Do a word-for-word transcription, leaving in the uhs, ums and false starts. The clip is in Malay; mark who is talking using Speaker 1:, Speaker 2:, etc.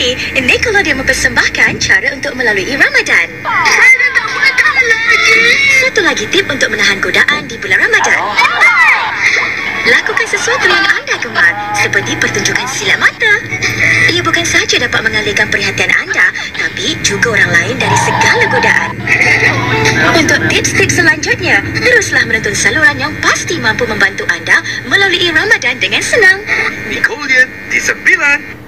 Speaker 1: ini, Nickelodeon mempersembahkan cara untuk melalui Ramadan.
Speaker 2: Saya tak makan lagi.
Speaker 1: Satu lagi tip untuk menahan godaan di bulan Ramadan. Lakukan sesuatu yang anda gemar, seperti pertunjukan silat mata. Ia bukan sahaja dapat mengalihkan perhatian anda, tapi juga orang lain dari segala godaan. Untuk tips-tips selanjutnya, teruslah menonton saluran yang pasti mampu membantu anda melalui Ramadan dengan senang.
Speaker 3: Nickelodeon di sembilan.